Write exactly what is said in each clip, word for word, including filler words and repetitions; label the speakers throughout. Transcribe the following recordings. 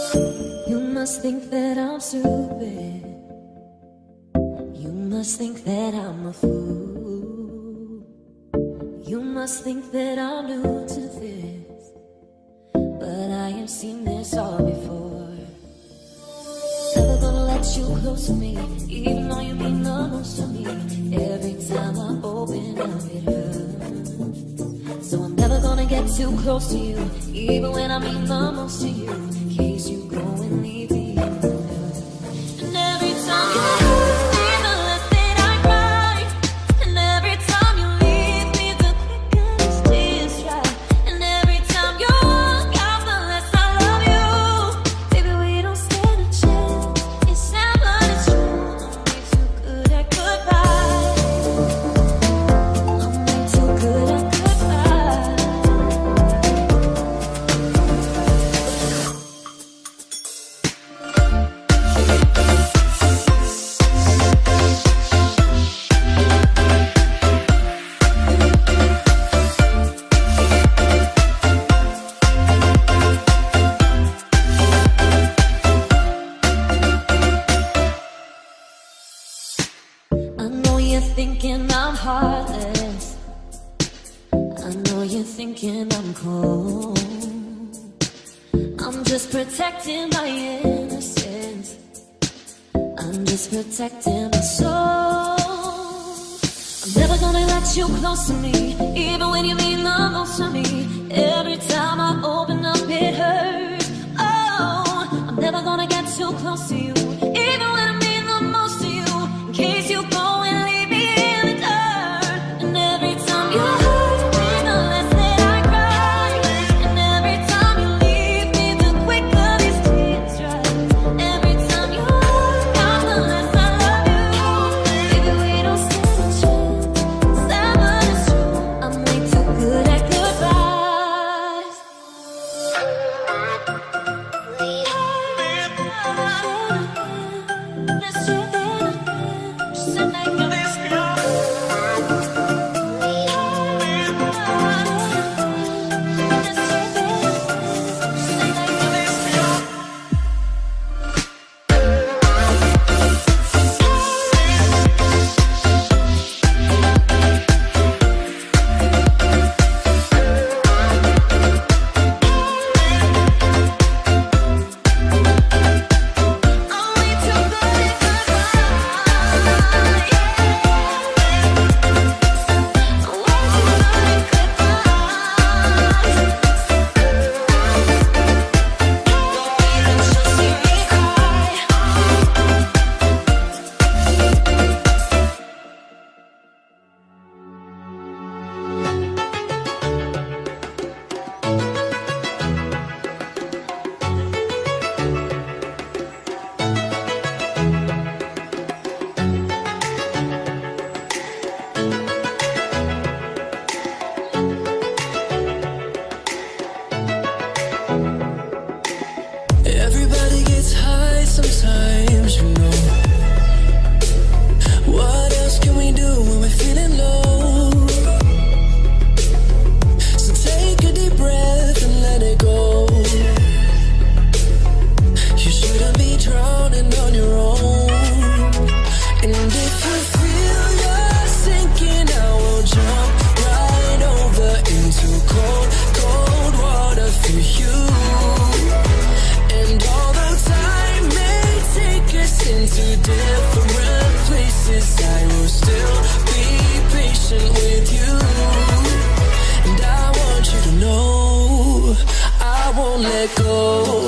Speaker 1: You must think that I'm stupid. You must think that I'm a fool. You must think that I'm new to this, but I have seen this all before. Never gonna let you close to me, even though you mean the most to me. Every time I open up it hurts. So I'm never gonna get too close to you, even when I mean the most to you, in case you go and leave me in the dirt. And every time you hurt me, the less that I cry. And every time you leave me, the quicker these tears dry. And every time you walk out, the less I love you. Baby, we don't stand a chance. It's sad, but it's true. I'm way too good at goodbye. I'm way too good at goodbye. I know you're thinking I'm heartless. I know you're thinking I'm cold. I'm just protecting my innocence. I'm just protecting my soul. I'm never gonna let you close to me, even when you mean the most to me. Every time I open up, it hurts. Oh, I'm never gonna get too close to you, even when I mean the most to you, in case you go and leave me in the dirt. And every time you hurt me, the less that I cry. And every time you leave me, the quicker these tears dry. Every time you walk out, the less I love you. Baby, we don't stand a chance. Sad, but it's true. I'm way too good at goodbyes. Let's try that again. Just a night of this girl. Let's try that again. Just a night of this girl. I'm way too good at goodbye. I'm way too good at goodbye. Even just hear me cry.
Speaker 2: Everybody gets high sometimes, you know. What else can we do when we're feeling low? So take a deep breath and let it go. You shouldn't be drowning on your own. And if you feel you're sinking, I will jump right over into cold, cold water for you. And although time may take us into different places, I will still be patient with you. And I want you to know I won't let go.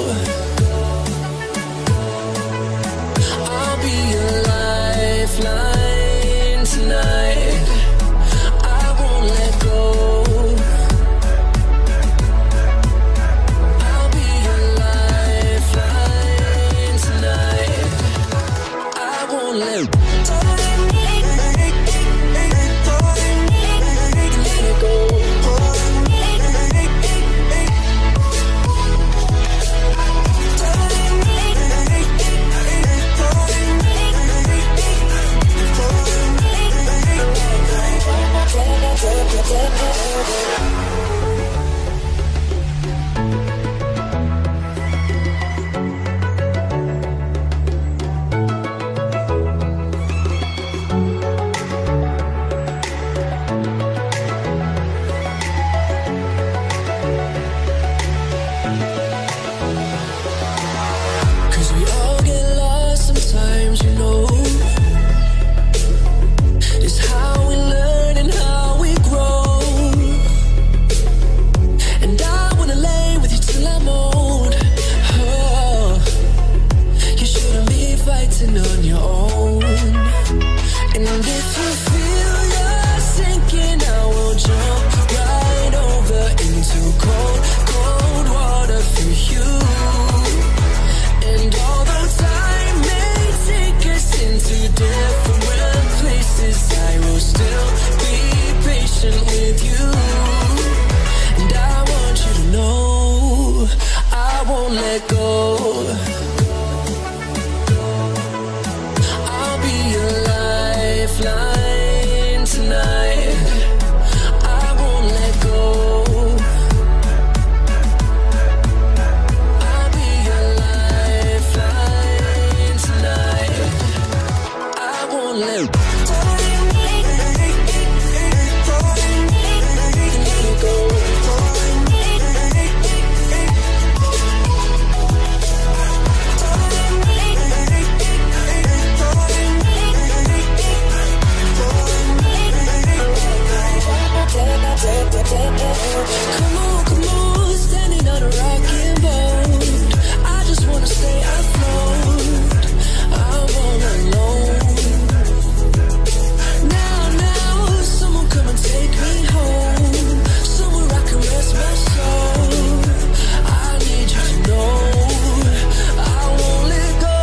Speaker 2: I'll be your lifeline tonight. I won't let go. I'll be your lifeline tonight. I won't let go. Let it go. let go. I'll be your lifeline tonight. I won't let go. I'll be your lifeline tonight. I won't let go. Come on, come on, standing on a rocking boat. I just wanna stay afloat. I won't alone. Now, now, someone come and take me home. Somewhere I can rest my soul. I need you to know I won't let go.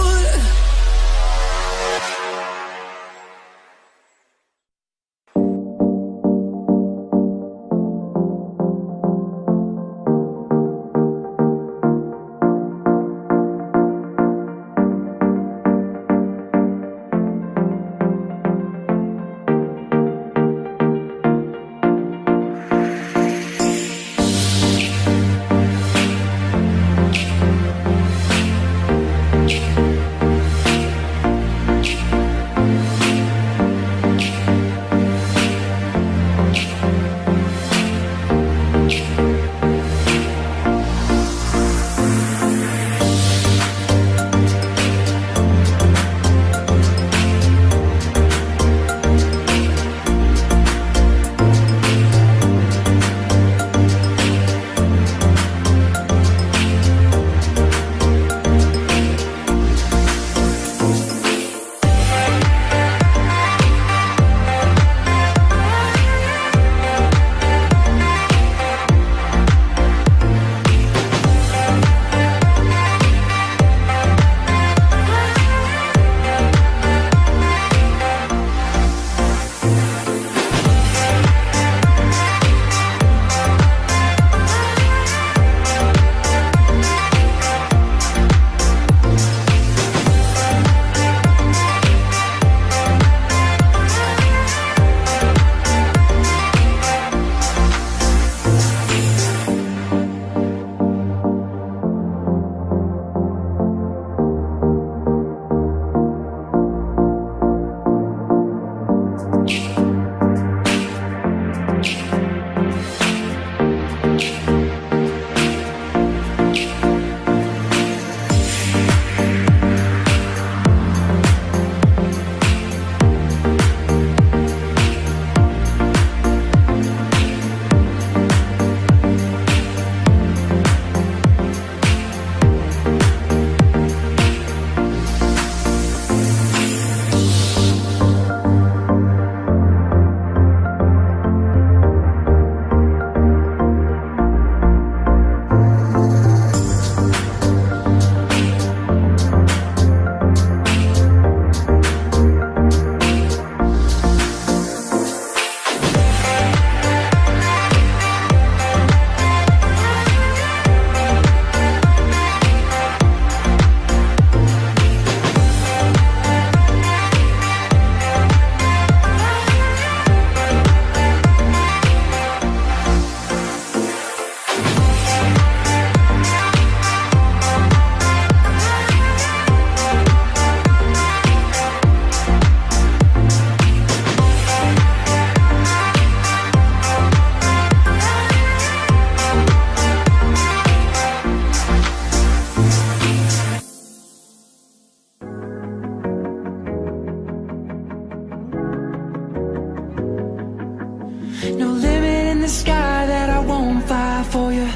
Speaker 3: No limit in the sky that I won't fly for you.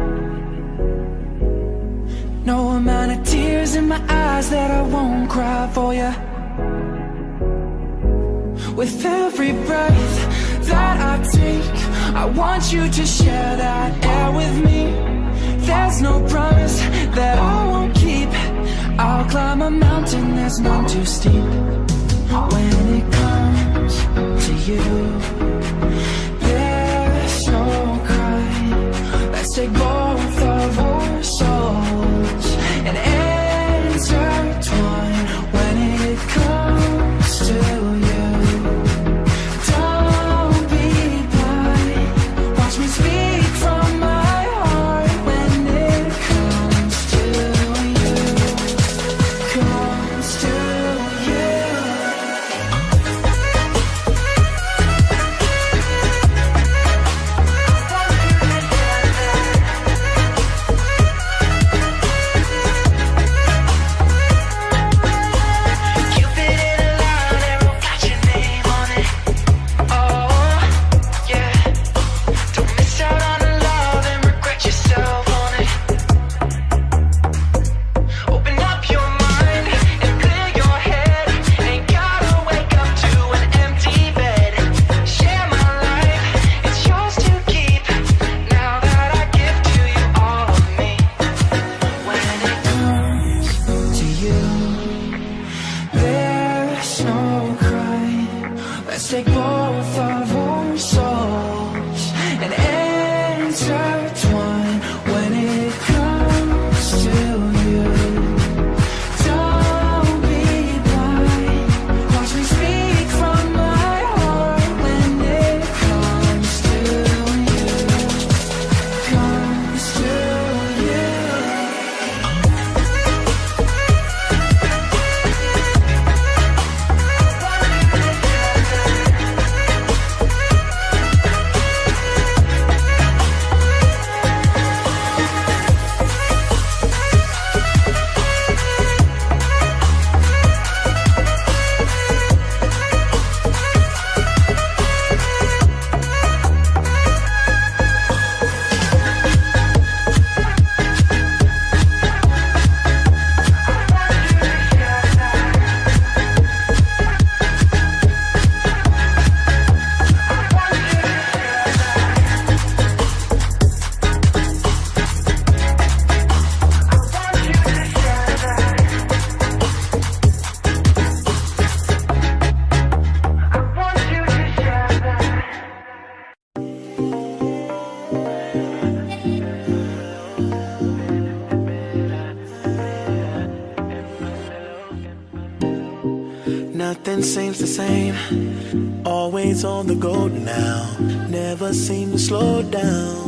Speaker 3: No amount of tears in my eyes that I won't cry for you. With every breath that I take, I want you to share that air with me. There's no promise that I won't keep. I'll climb a mountain that's none too steep. When it comes to you, there's no cry. Let's take both of our souls.
Speaker 4: nothing seems the same. Always on the go now, never seem to slow down.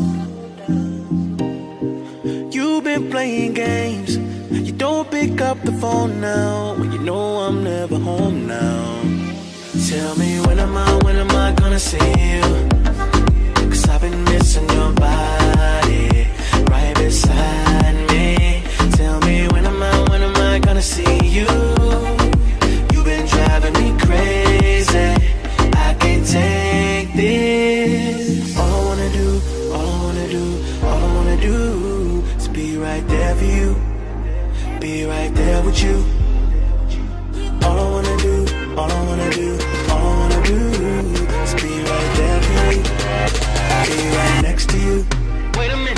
Speaker 4: You've been playing games, you don't pick up the phone now, when you know I'm never home now. Tell me when am I, when am I gonna see you? Cause I've been missing your body right beside me. Tell me when am I, when am I gonna see you? You've been driving me crazy, I can't take this. All I wanna do, all I wanna do, all I wanna do is be right there for you, be right there with you. All I wanna do, all I wanna do, all I wanna do is be right there for you, be right next to you. Wait a minute.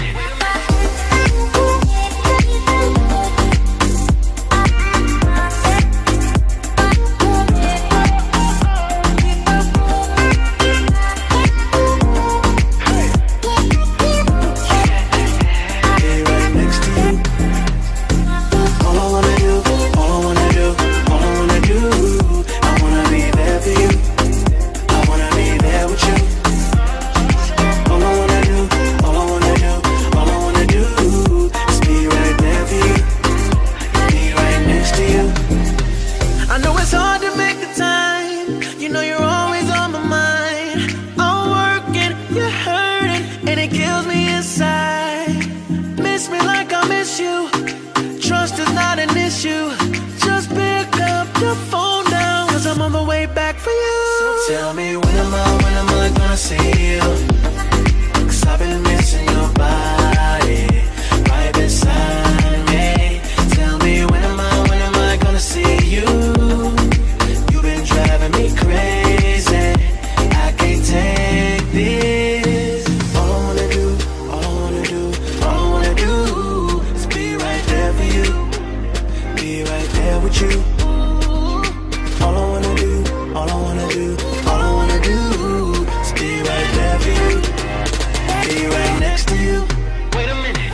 Speaker 4: Tell me when am I, when am I gonna see you? Cause I've been missing your body right beside me. Tell me when am I, when am I gonna see you? You've been driving me crazy, I can't take this. All I wanna do, all I wanna do, all I wanna do is be right there for you, be right there with you. All I wanna do, all I wanna do, all I wanna do is be right there for you, be right next to you. Wait a minute.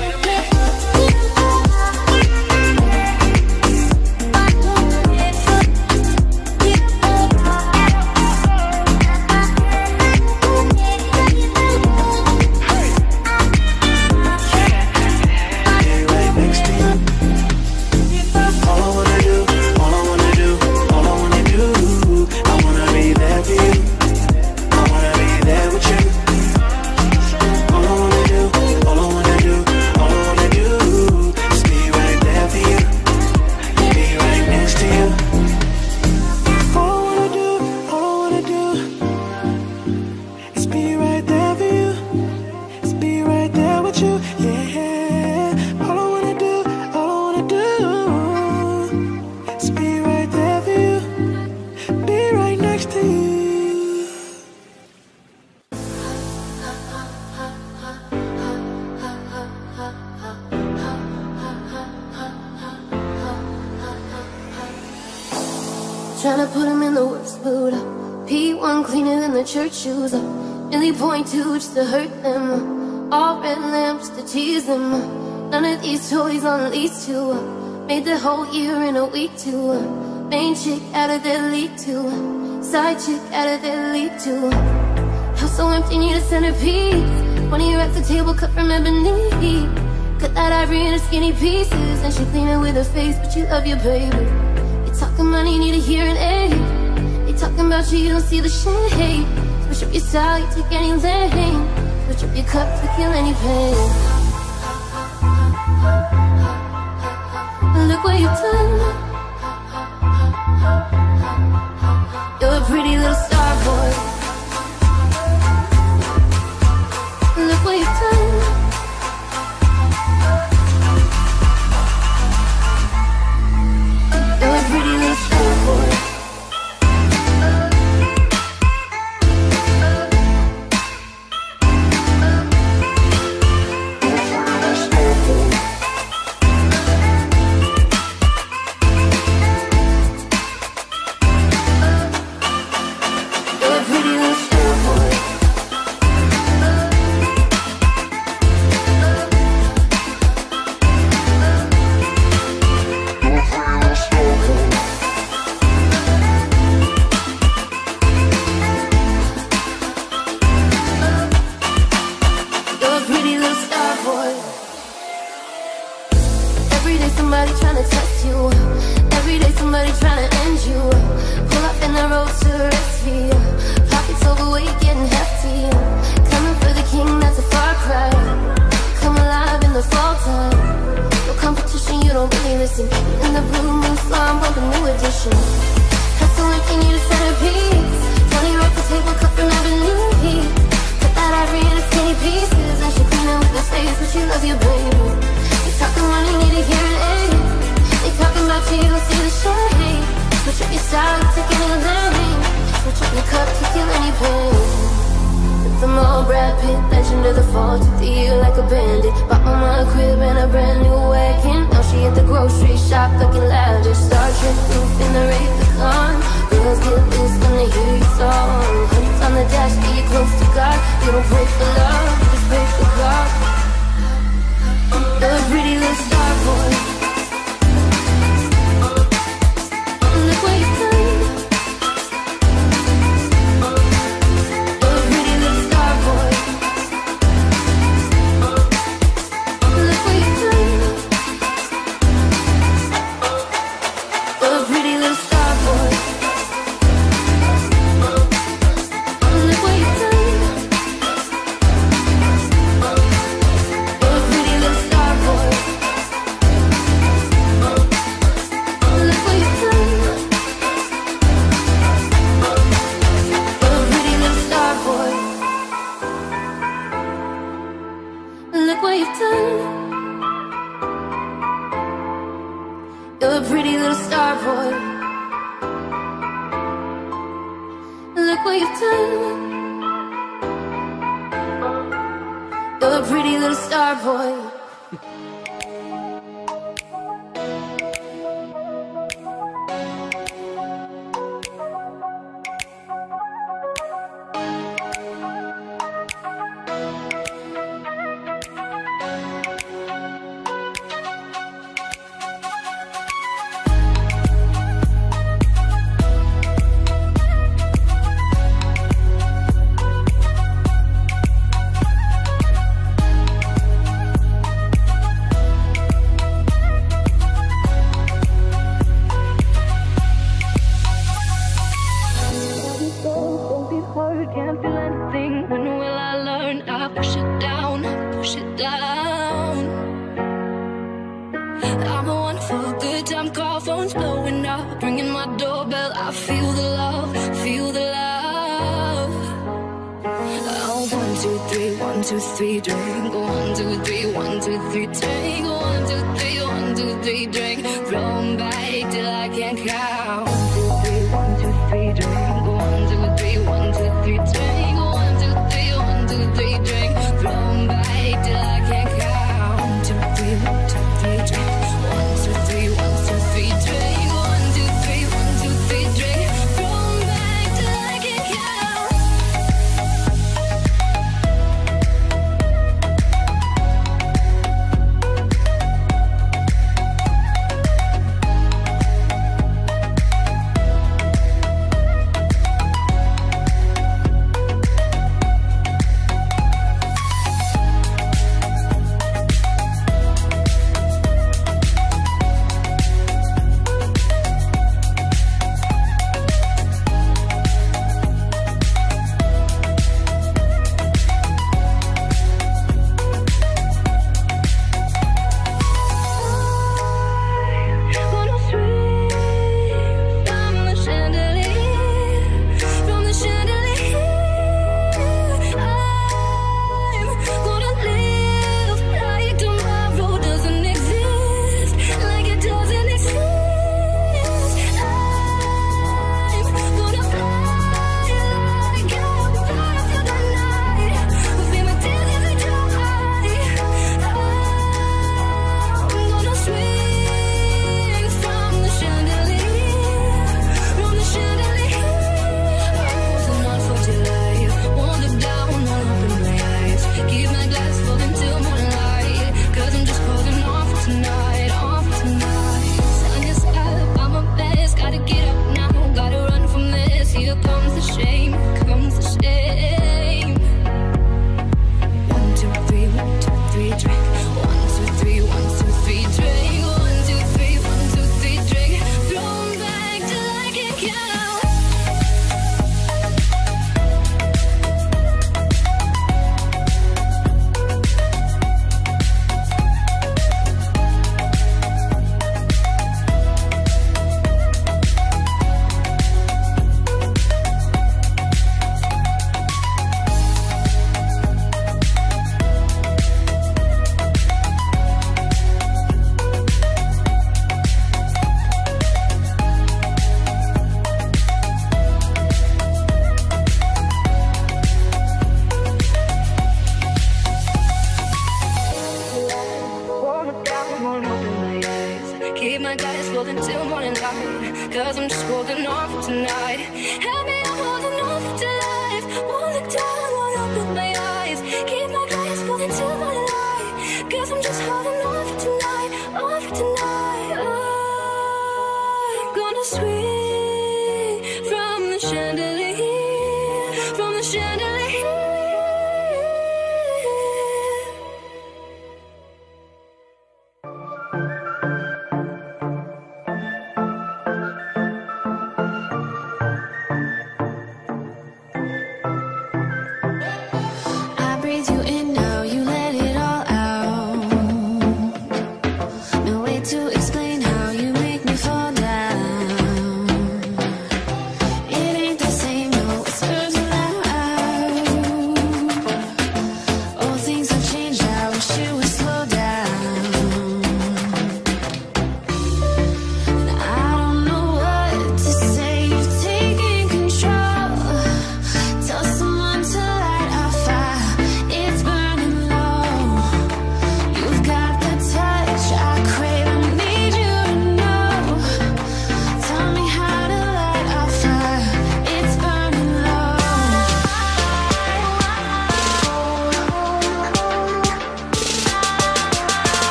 Speaker 1: Tryna put him in the worst mood. P one cleaner than the church shoes. Really point two just to hurt them. All red lamps to tease them. None of these toys on lease to. Made the whole year in a week too. Main chick out of their league too. Side chick out of their league too. House so empty, need a centerpiece. One of your racks a table cut from ebony. Cut that ivory into skinny pieces. And she clean it with her face, but you love your baby. Talking money, need a hearing aid. They talking about you, you don't see the shade. Switch up your style, you take any lane. Switch up your cup to kill any pain. Look what you've done. You're a pretty little star boy. Look what you've done. You're a pretty little star boy. You're a pretty Every day somebody trying to test you. Every day somebody trying to end you. Pull up in the road to rescue. Pockets overweight, getting hefty. Coming for the king, that's a far cry. Come alive in the fall time. No competition, you don't really listen. In the blue moon slime, bump a new edition. Hustling, you need a centerpiece. Tony rock the table, cut from Avenue P. Cut that ivory into skinny pieces. And she clean it with her face, but she loves you, baby. You talking money, need a hearing aid. They talking about you, you don't see the shade. Switch up your style, take any lane. Switch up your cup to kill any pain. The more Brad Pitt, legend of the fall, took the year like a bandit. Bought mama a crib and a brand new wagon. Now she at the grocery shop looking lavish. Star Trek roof in the Raycon. Girls get loose when they hear your song. Hundreds on the dash, get you close to God. You don't pray for love, you just pray for God. You're a pretty little star boy. Look what you've done.
Speaker 5: Keep my glass full until morning light, cause I'm just holding on for tonight. Help me, I'm holding on for tonight. Won't look down, won't open my eyes. Keep my glass full until morning light, cause I'm just holding on for tonight, on for tonight. I'm gonna swing from the chandelier, from the chandelier.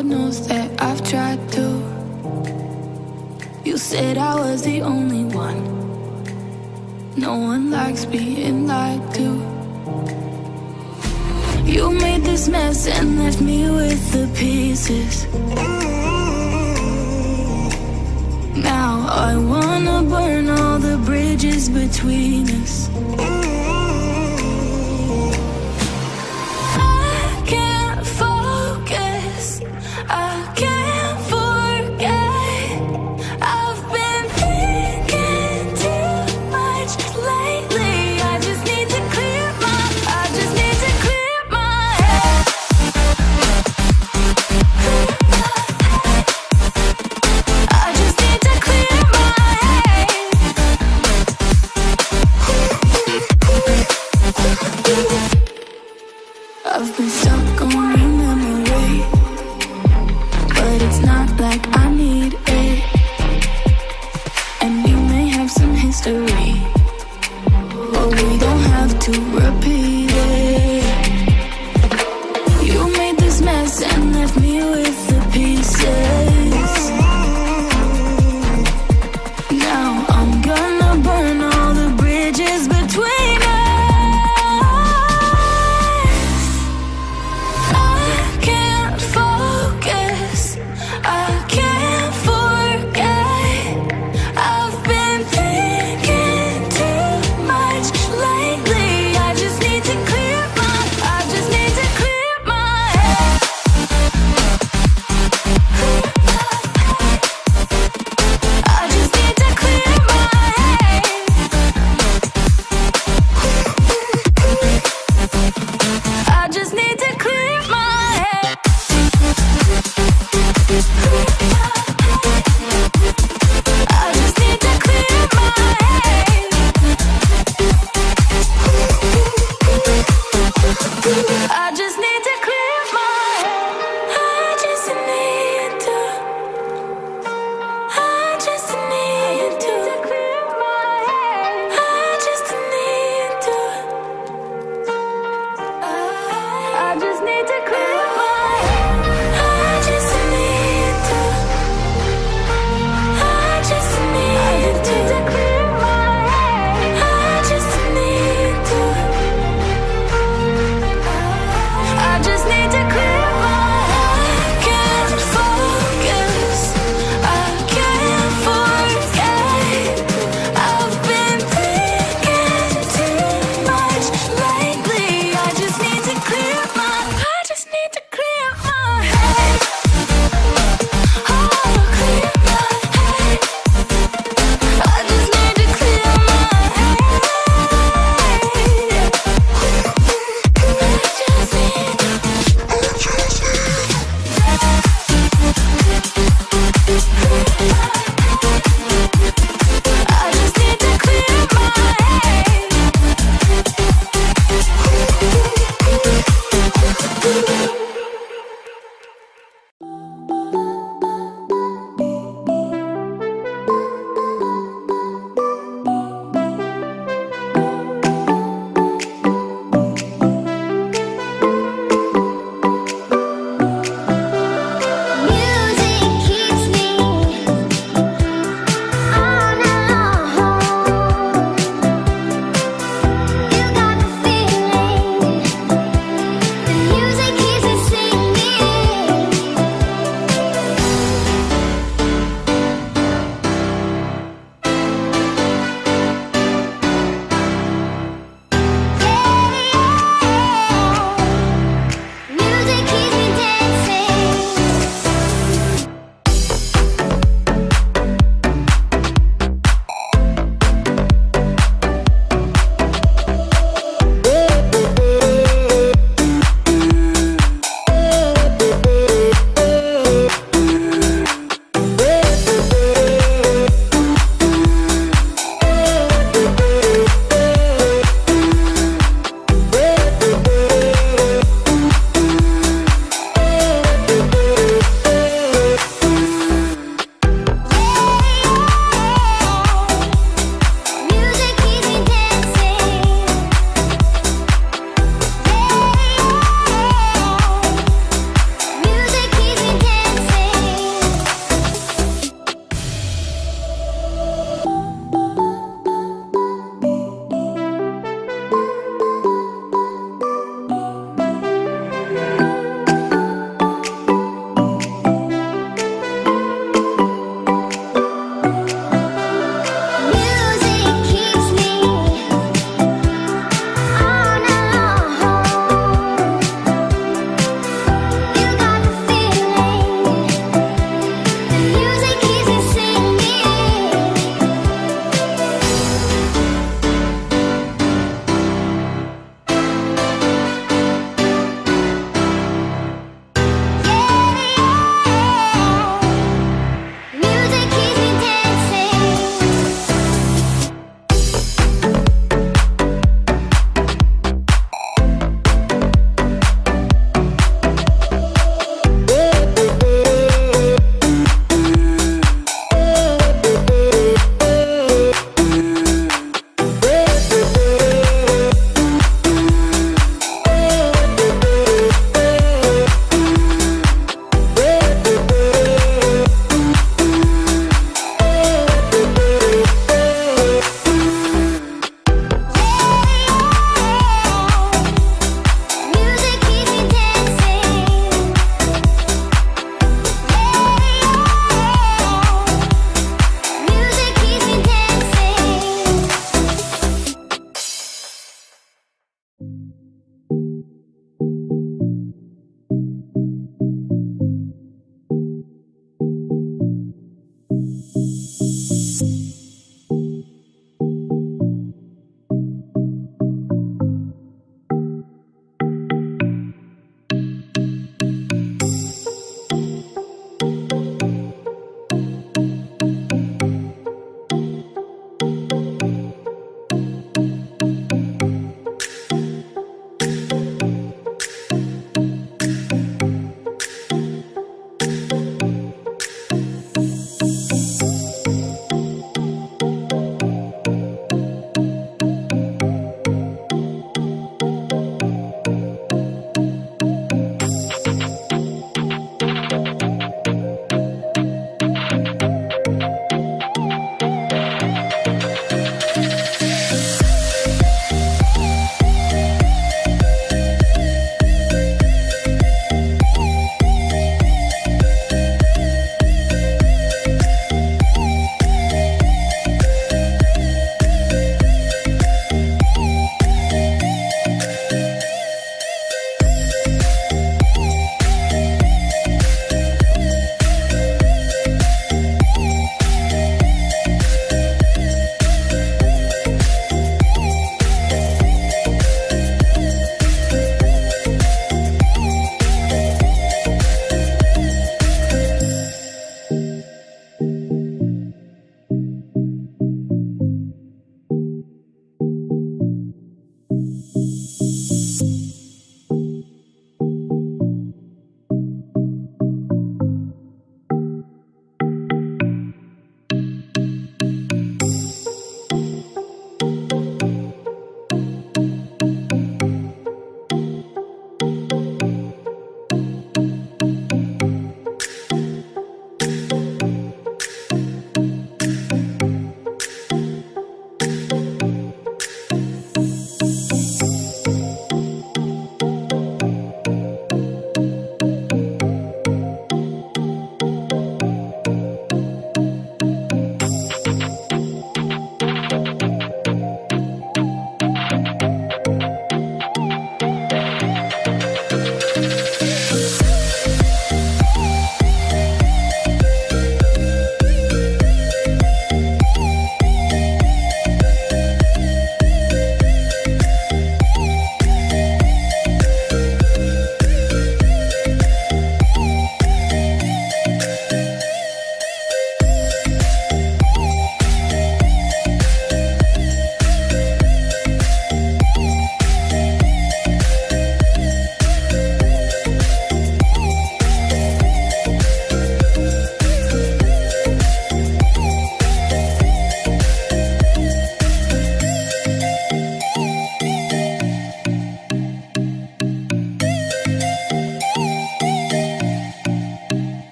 Speaker 3: God knows that I've tried to. You said I was the only one. No one likes being lied to. You made this mess and left me with the pieces. Now I wanna burn all the bridges between us.